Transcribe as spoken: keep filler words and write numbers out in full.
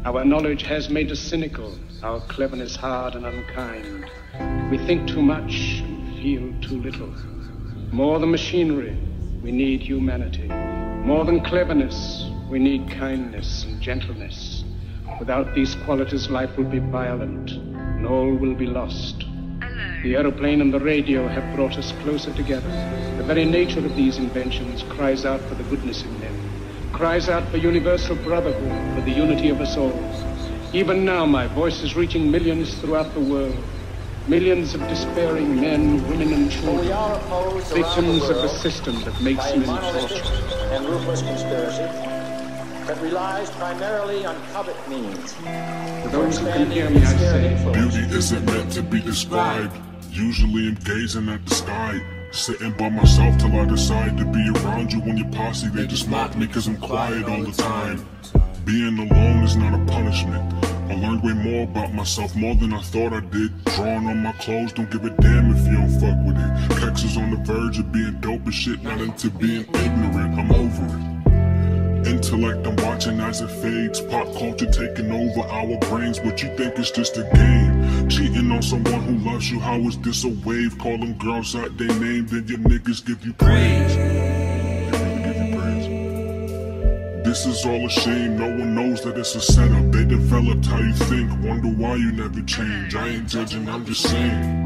Our knowledge has made us cynical, our cleverness hard and unkind. We think too much and feel too little. More than machinery, we need humanity. More than cleverness, we need kindness and gentleness. Without these qualities, life will be violent, and all will be lost. The aeroplane and the radio have brought us closer together. The very nature of these inventions cries out for the goodness in them, cries out for universal brotherhood, for the unity of us all. Even now, my voice is reaching millions throughout the world. Millions of despairing men, women, and children, well, we victims the of the system that makes them torture. And ruthless conspiracy that relies primarily on covert means. For those who can hear me, I say, beauty isn't meant to be described. Usually I'm gazing at the sky, sitting by myself till I decide to be around you. When your posse, they just mock me cause I'm quiet all the time. Being alone is not a punishment. I learned way more about myself, more than I thought I did. Drawing on my clothes, don't give a damn if you don't fuck with it. Kex is on the verge of being dope as shit, not into being ignorant, I'm over it. Intellect, I'm watching as it fades. Pop culture taking over our brains, but you think it's just a game. Cheating on someone who loves you, how is this a wave? Calling girls out their name, then your niggas give you praise. They really give you praise. This is all a shame, no one knows that it's a setup. They developed how you think, wonder why you never change. I ain't judging, I'm just saying.